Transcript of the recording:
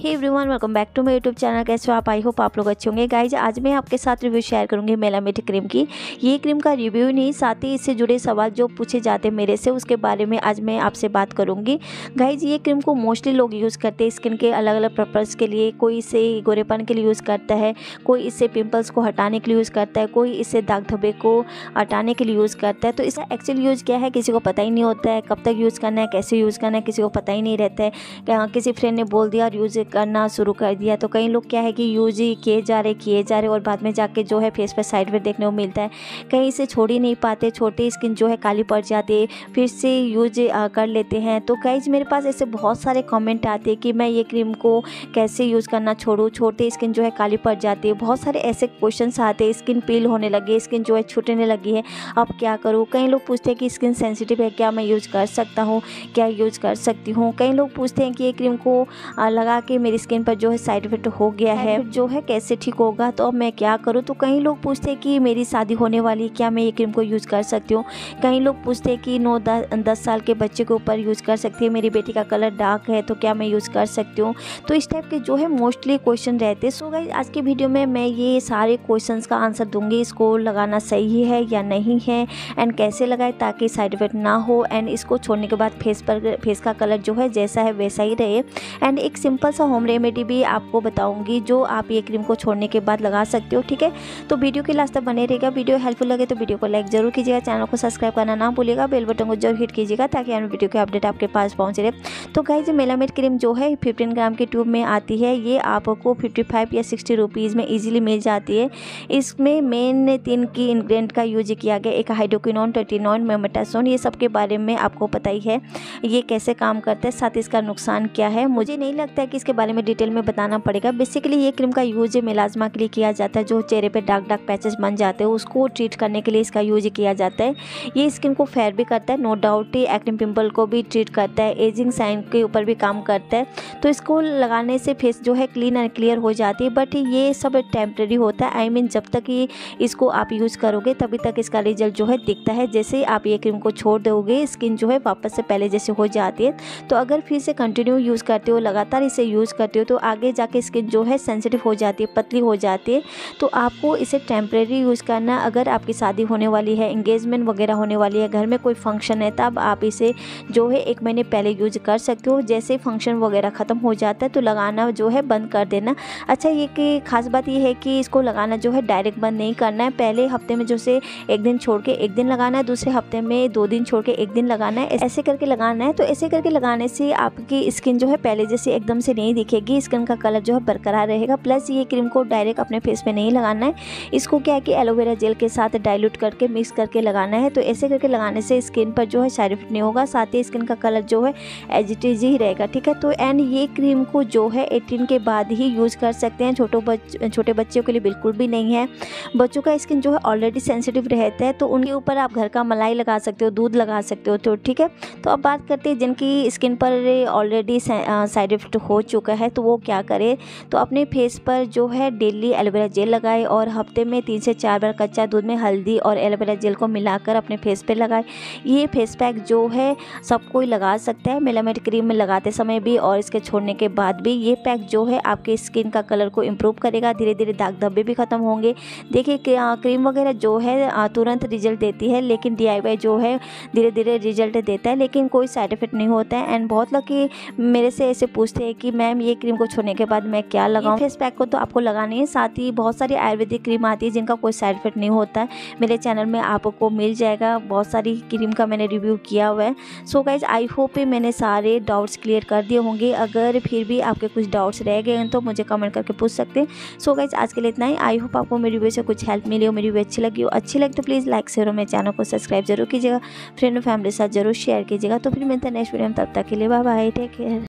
Hey everyone, welcome back to my YouTube channel. कैसे हो आप? आई होप आप लोग अच्छे होंगे। गाइज, आज मैं आपके साथ रिव्यू शेयर करूंगी मेलामिट क्रीम की। ये क्रीम का रिव्यू नहीं, साथ ही इससे जुड़े सवाल जो पूछे जाते हैं मेरे से, उसके बारे में आज मैं आपसे बात करूंगी। गाइज, ये क्रीम को मोस्टली लोग यूज़ करते हैं स्किन के अलग अलग पर्पज़ के लिए। कोई इसे गोरेपन के लिए यूज़ करता है, कोई इससे पिम्पल्स को हटाने के लिए यूज़ करता है, कोई इससे दाग धब्बे को हटाने के लिए यूज़ करता है। तो इसका एक्चुअल यूज़ क्या है किसी को पता ही नहीं होता है। कब तक यूज़ करना है, कैसे यूज़ करना है, किसी को पता ही नहीं रहता है। किसी फ्रेंड ने बोल दिया और यूज़ करना शुरू कर दिया। तो कई लोग क्या है कि यूज ही किए जा रहे और बाद में जाके जो है फेस पर साइड इफेक्ट देखने को मिलता है। कहीं इसे छोड़ ही नहीं पाते, छोटी स्किन जो है काली पड़ जाती है, फिर से यूज कर लेते हैं। तो गाइज, मेरे पास ऐसे बहुत सारे कमेंट आते हैं कि मैं ये क्रीम को कैसे यूज़ करना छोड़ूं, छोटी स्किन जो है काली पड़ जाती है। बहुत सारे ऐसे क्वेश्चन आते हैं, स्किन पील होने लगी, स्किन जो है छूटने लगी है, अब क्या करूँ। कई लोग पूछते हैं कि स्किन सेंसिटिव है, क्या मैं यूज़ कर सकता हूँ, क्या यूज़ कर सकती हूँ। कई लोग पूछते हैं कि ये क्रीम को लगा के मेरी स्किन पर जो है साइड इफेक्ट हो गया है, जो है कैसे ठीक होगा, तो अब मैं क्या करूं। तो कई लोग पूछते हैं कि मेरी शादी होने वाली, क्या मैं ये क्रीम को यूज़ कर सकती हूँ। कई लोग पूछते हैं कि 9-10 साल के बच्चे के ऊपर यूज़ कर सकती है, मेरी बेटी का कलर डार्क है तो क्या मैं यूज़ कर सकती हूँ। तो इस टाइप के जो है मोस्टली क्वेश्चन रहते हैं। सो गाइस, आज की वीडियो में मैं ये सारे क्वेश्चन का आंसर दूंगी। इसको लगाना सही है या नहीं है, एंड कैसे लगाए ताकि साइड इफेक्ट ना हो, एंड इसको छोड़ने के बाद फेस का कलर जो है जैसा है वैसा ही रहे। एंड एक सिंपल सा होम रेमेडी भी आपको बताऊंगी जो आप ये क्रीम को छोड़ने के बाद लगा सकते हो, ठीक है। तो वीडियो के लास्ट तक बने रहेगा। वीडियो हेल्पफुल लगे तो वीडियो को लाइक जरूर कीजिएगा, चैनल को सब्सक्राइब करना ना भूलिएगा, बेल बटन को जरूर हिट कीजिएगा ताकि आने वीडियो के अपडेट आपके पास पहुंच रहे। तो गाइस, मेलामिट क्रीम जो है 15 ग्राम की ट्यूब में आती है। ये आपको 55 या 60 रुपीज़ में ईजिली मिल जाती है। इसमें मेन 3 की इंग्रेडिएंट का यूज किया गया, एक हाइड्रोक्विनोन, ट्रेटिनोन, मेमेटासोन। ये सब के बारे में आपको पता ही है, ये कैसे काम करता है, साथ ही इसका नुकसान क्या है। मुझे नहीं लगता है कि इसके बारे में डिटेल में बताना पड़ेगा। बेसिकली ये क्रीम का यूज मेलाज्मा के लिए किया जाता है, जो चेहरे पे डार्क पैचेस बन जाते हैं उसको ट्रीट करने के लिए इसका यूज किया जाता है। ये स्किन को फेयर भी करता है, नो डाउट। एक्ने पिंपल को भी ट्रीट करता है, एजिंग साइन के ऊपर भी काम करता है। तो इसको लगाने से फेस जो है क्लीन एंड क्लियर हो जाती है। बट ये सब टेम्प्रेरी होता है, आई मीन जब तक ये इसको आप यूज़ करोगे तभी तक इसका रिजल्ट जो है दिखता है। जैसे आप ये क्रीम को छोड़ दोगे, स्किन जो है वापस से पहले जैसे हो जाती है। तो अगर फिर से कंटिन्यू यूज़ करते हो, लगातार इसे यूज़ करते हो, तो आगे जाके स्किन जो है सेंसिटिव हो जाती है, पतली हो जाती है। तो आपको इसे टेम्परेरी यूज़ करना। अगर आपकी शादी होने वाली है, इंगेजमेंट वगैरह होने वाली है, घर में कोई फंक्शन है, तब आप इसे जो है 1 महीने पहले यूज कर सकते हो। जैसे फंक्शन वगैरह ख़त्म हो जाता है तो लगाना जो है बंद कर देना। अच्छा, ये कि खास बात ये है कि इसको लगाना जो है डायरेक्ट बंद नहीं करना है। पहले हफ्ते में जो से 1 दिन छोड़ के 1 दिन लगाना है, दूसरे हफ्ते में 2 दिन छोड़ के 1 दिन लगाना है, ऐसे करके लगाना है। तो ऐसे करके लगाने से आपकी स्किन जो है पहले जैसे एकदम से नहीं दिखेगी, स्किन का कलर जो है बरकरार रहेगा। प्लस ये क्रीम को डायरेक्ट अपने फेस पे नहीं लगाना है, इसको क्या है कि एलोवेरा जेल के साथ डाइल्यूट करके मिक्स करके लगाना है। तो ऐसे करके लगाने से स्किन पर जो है साइड इफेक्ट नहीं होगा, साथ ही स्किन का कलर जो है एज इट इज ही रहेगा, ठीक है। तो एंड ये क्रीम को जो है 18 के बाद ही यूज़ कर सकते हैं। छोटे बच्चों के लिए बिल्कुल भी नहीं है। बच्चों का स्किन जो है ऑलरेडी सेंसिटिव रहता है, तो उनके ऊपर आप घर का मलाई लगा सकते हो, दूध लगा सकते हो, तो ठीक है। तो अब बात करते हैं जिनकी स्किन पर ऑलरेडी साइड इफेक्ट हो चुका है, तो वो क्या करे। तो अपने फेस पर जो है डेली एलोवेरा जेल लगाए और हफ्ते में 3 से 4 बार कच्चा दूध में हल्दी और एलोवेरा जेल को मिलाकर अपने फेस पे लगाए। ये फेस पैक जो है सब कोई लगा सकता है, मेलामिट क्रीम में लगाते समय भी और इसके छोड़ने के बाद भी। ये पैक जो है आपके स्किन का कलर को इम्प्रूव करेगा, धीरे धीरे दाग धब्बे भी ख़त्म होंगे। देखिए, क्रीम वगैरह जो है तुरंत रिजल्ट देती है, लेकिन DIY जो है धीरे धीरे रिजल्ट देता है, लेकिन कोई साइड इफेक्ट नहीं होता है। एंड बहुत लोग कि मेरे से ऐसे पूछते हैं कि मैम ये क्रीम को छोड़ने के बाद मैं क्या लगाऊं। फेस पैक को तो आपको लगानी है, साथ ही बहुत सारी आयुर्वेदिक क्रीम आती है जिनका कोई साइड इफेक्ट नहीं होता है। मेरे चैनल में आपको मिल जाएगा, बहुत सारी क्रीम का मैंने रिव्यू किया हुआ है। सो गाइज, आई होप मैंने सारे डाउट्स क्लियर कर दिए होंगे। अगर फिर भी आपके कुछ डाउट्स रह गए हैं तो मुझे कमेंट करके पूछ सकते हैं। सो गाइज, आज के लिए इतना ही। आई होप आपको मेरी वीडियो से कुछ हेल्प मिली हो, मेरी वीडियो अच्छी लगी तो प्लीज़ लाइक शेयर और मेरे चैनल को सब्सक्राइब जरूर कीजिएगा, फ्रेंड और फैमिली के साथ जरूर शेयर कीजिएगा। तो फिर मिलते हैं नेक्स्ट वीडियो में, तब तक के लिए बाय बाय, टेक केयर।